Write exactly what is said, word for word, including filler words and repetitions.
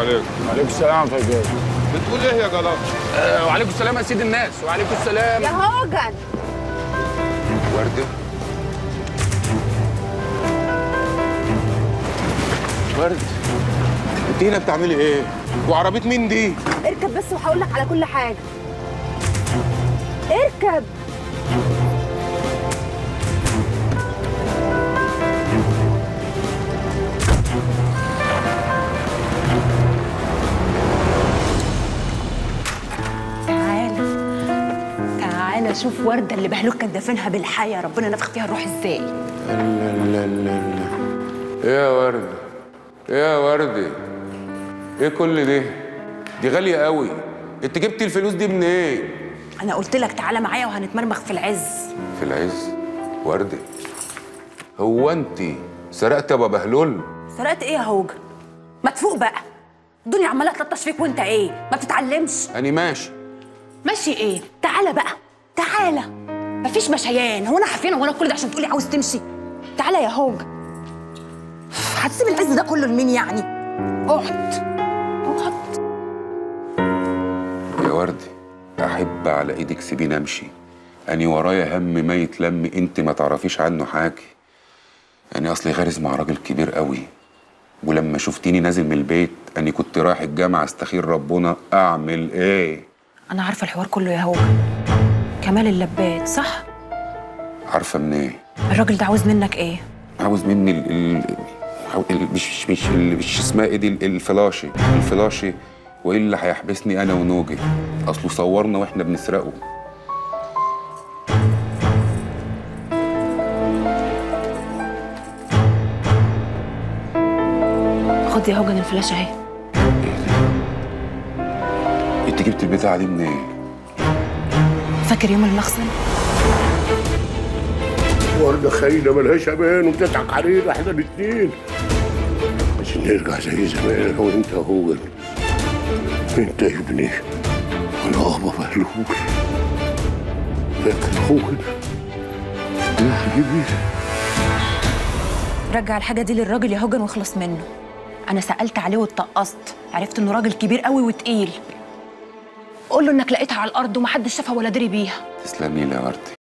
عليكم. وعليكم السلام يا فجر. بتقول ايه يا جلال؟ آه وعليكم السلام يا سيد الناس. وعليكم السلام يا هوجن. وردة؟ ورد، انت هنا بتعملي ايه؟ وعربيه مين دي؟ اركب بس وهقول لك على كل حاجه. اركب. تعالى شوف وردة اللي بهلوك كان دافنها بالحياة، ربنا نفخ فيها الروح ازاي. لا لا لا لا. ايه يا وردة؟ ايه يا وردة؟ ايه كل ده؟ دي غالية قوي. انت جبتي الفلوس دي منين؟ ايه؟ انا قلت لك تعالى معايا وهنتمرمخ في العز. في العز؟ وردة، هو انت سرقت يا ابو بهلول؟ سرقت ايه يا هوجة؟ ما تفوق بقى. الدنيا عمالة تلطش فيك وانت ايه؟ ما بتتعلمش؟ أنا ماشي. ماشي ايه؟ تعالى بقى، تعالى. مفيش مشيان، هو انا حافينه وانا كل ده عشان تقولي عاوز تمشي؟ تعالى يا هوجة. هتسيب العز ده كله لمين يعني؟ اقعد اقعد. يا وردة، أحب على إيدك سيبيني أمشي. أني ورايا هم ما يتلم، أنت ما تعرفيش عنه حاجة. أنا أصلي غارز مع راجل كبير قوي، ولما شفتيني نازل من البيت أني كنت رايح الجامعة استخير ربنا أعمل إيه؟ أنا عارفة الحوار كله يا هوجة. كمال اللبات صح؟ عارفة منين؟ إيه؟ الراجل ده عاوز منك إيه؟ عاوز مني ال ال ال مش مش مش اسمها إيه دي، الفلاشي الفلاشي وإيه اللي هيحبسني أنا ونوجي؟ أصله صورنا وإحنا بنسرقه. خد يا هوجن الفلاشه اهي. ايه ده؟ انت جبت البتاعه دي منين؟ إيه؟ فاكر يوم المخزن؟ وردة خاينة ملهاش أمان وبتضحك علينا احنا الاتنين. عشان نرجع زي زمان أنا وأنت يا هوجن. أنت يا ابني أنا أبا بهلول. فاكر هوجن؟ رجع الحاجه دي للراجل يا هوجن واخلص منه. أنا سألت عليه واتقصت، عرفت إنه راجل كبير قوي وتقيل. قول له إنك لقيتها على الأرض ومحدش شافها ولا دري بيها. تسلمي لي يا وردة.